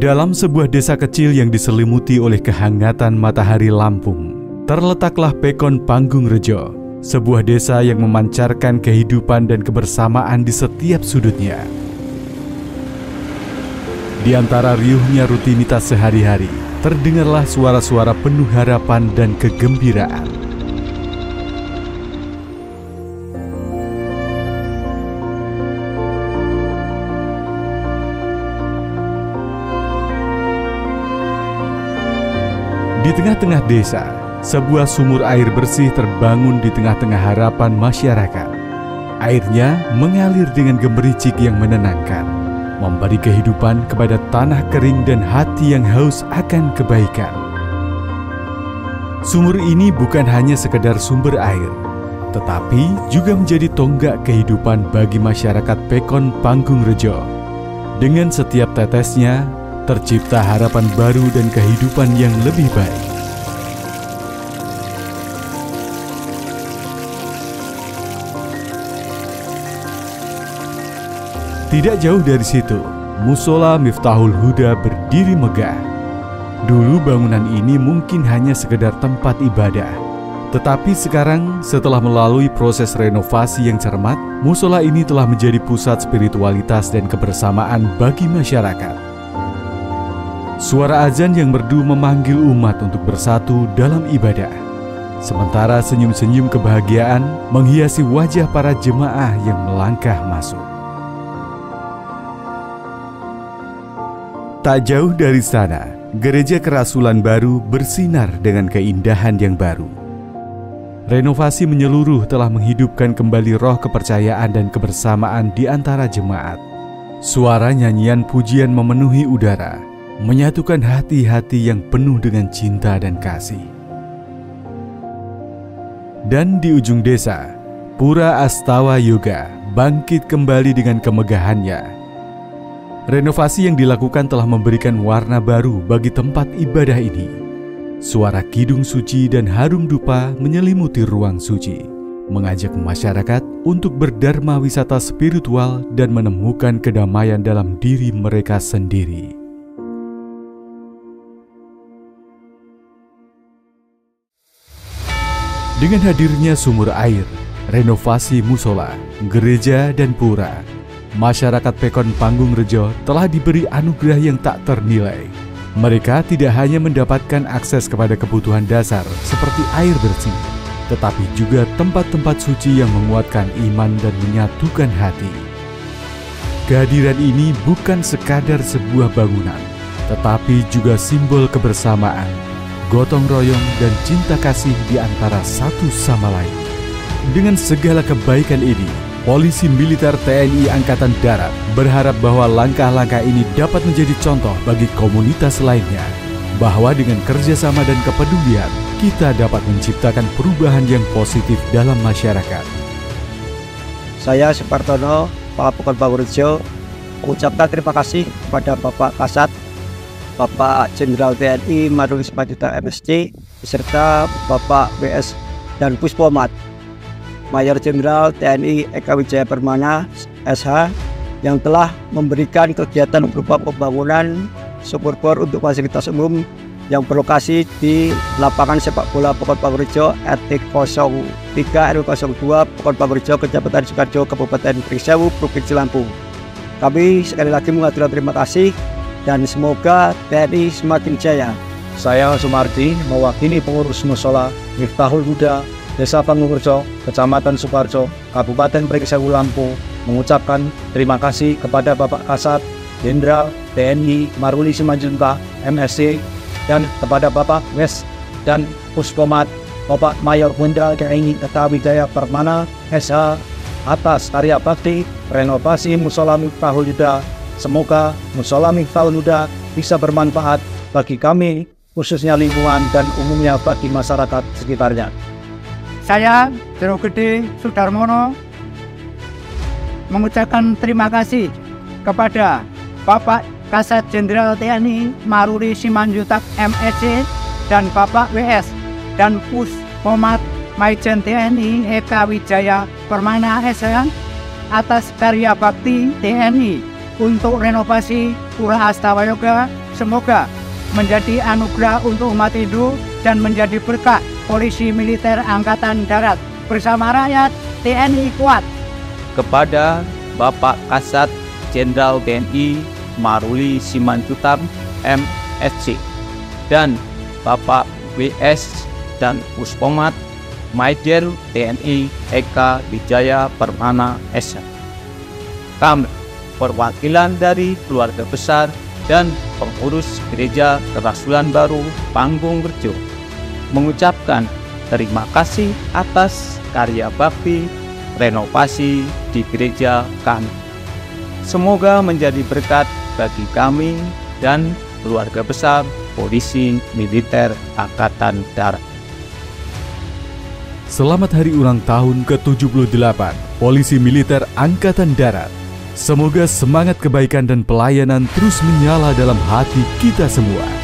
Dalam sebuah desa kecil yang diselimuti oleh kehangatan matahari Lampung, terletaklah Pekon Panggung Rejo, sebuah desa yang memancarkan kehidupan dan kebersamaan di setiap sudutnya. Di antara riuhnya rutinitas sehari-hari, terdengarlah suara-suara penuh harapan dan kegembiraan. Di tengah-tengah desa, sebuah sumur air bersih terbangun di tengah-tengah harapan masyarakat. Airnya mengalir dengan gemericik yang menenangkan, memberi kehidupan kepada tanah kering dan hati yang haus akan kebaikan. Sumur ini bukan hanya sekedar sumber air, tetapi juga menjadi tonggak kehidupan bagi masyarakat Pekon Panggung Rejo. Dengan setiap tetesnya, tercipta harapan baru dan kehidupan yang lebih baik. Tidak jauh dari situ, Musola Miftahul Huda berdiri megah. Dulu bangunan ini mungkin hanya sekedar tempat ibadah. Tetapi sekarang, setelah melalui proses renovasi yang cermat, musola ini telah menjadi pusat spiritualitas dan kebersamaan bagi masyarakat. Suara azan yang merdu memanggil umat untuk bersatu dalam ibadah. Sementara senyum-senyum kebahagiaan menghiasi wajah para jemaah yang melangkah masuk. Tak jauh dari sana, gereja Kerasulan baru bersinar dengan keindahan yang baru. Renovasi menyeluruh telah menghidupkan kembali roh kepercayaan dan kebersamaan di antara jemaat. Suara nyanyian pujian memenuhi udara, menyatukan hati-hati yang penuh dengan cinta dan kasih. Dan di ujung desa, Pura Astawa Yoga bangkit kembali dengan kemegahannya. Renovasi yang dilakukan telah memberikan warna baru bagi tempat ibadah ini. Suara kidung suci dan harum dupa menyelimuti ruang suci, mengajak masyarakat untuk berdharma wisata spiritual dan menemukan kedamaian dalam diri mereka sendiri. Dengan hadirnya sumur air, renovasi musola, gereja, dan pura, masyarakat Pekon Panggung Rejo telah diberi anugerah yang tak ternilai. Mereka tidak hanya mendapatkan akses kepada kebutuhan dasar seperti air bersih, tetapi juga tempat-tempat suci yang menguatkan iman dan menyatukan hati. Kehadiran ini bukan sekadar sebuah bangunan, tetapi juga simbol kebersamaan, gotong royong, dan cinta kasih di antara satu sama lain. Dengan segala kebaikan ini, Polisi Militer TNI Angkatan Darat berharap bahwa langkah-langkah ini dapat menjadi contoh bagi komunitas lainnya, bahwa dengan kerjasama dan kepedulian, kita dapat menciptakan perubahan yang positif dalam masyarakat. Saya Supartono, Kepala Pekon Panggung Rejo, mengucapkan terima kasih kepada Bapak Kasat, Bapak Jenderal TNI Maruli Simanjuntak MSc, beserta Bapak WS dan Puspomat, Mayor Jenderal TNI Eka Wijaya Permana, SH, yang telah memberikan kegiatan berupa pembangunan sumur bor untuk fasilitas umum yang berlokasi di lapangan sepak bola Pekon Panggung Rejo RT 03 RW 02 Pekon Panggung Rejo, Kecamatan Sukarjo, Kabupaten Pringsewu, Provinsi Lampung. Kami sekali lagi mengaturkan terima kasih dan semoga TNI semakin jaya. Saya Sumardi, mewakili pengurus musola Miftahul Huda, Desa Panggung Rejo, Kecamatan Sukarjo, Kabupaten Pringsewu, Lampung, mengucapkan terima kasih kepada Bapak Kasat Jenderal TNI Maruli Simanjuntak MSc dan kepada Bapak Wes dan Puspomat Bapak Mayor Jenderal TNI Eka Wijaya Permana, SH, atas karya bakti renovasi musola Miftahul Huda. Semoga musola Miftahul Huda bisa bermanfaat bagi kami, khususnya lingkungan dan umumnya bagi masyarakat sekitarnya. Saya Jero Gede Sudarmono mengucapkan terima kasih kepada Bapak Kasat Jenderal TNI Maruli Simanjuntak MSc dan Bapak WS dan Puspomat Maijen TNI Eka Wijaya Permana SH atas karya bakti TNI untuk renovasi Pura Astawa Yoga Semoga menjadi anugerah untuk umat Hindu dan menjadi berkah Polisi Militer Angkatan Darat bersama rakyat TNI kuat. Kepada Bapak Kasat Jenderal TNI Maruli Simanjuntak MSc dan Bapak WS dan Puspomat Majen TNI Eka Wijaya Permana SH. Kami, perwakilan dari keluarga besar dan pengurus Gereja Kerasulan Baru Panggung Rejo, mengucapkan terima kasih atas karya bakti renovasi di gereja kami. Semoga menjadi berkat bagi kami dan keluarga besar Polisi Militer Angkatan Darat. Selamat Hari Ulang Tahun ke-78 Polisi Militer Angkatan Darat. Semoga semangat kebaikan dan pelayanan terus menyala dalam hati kita semua.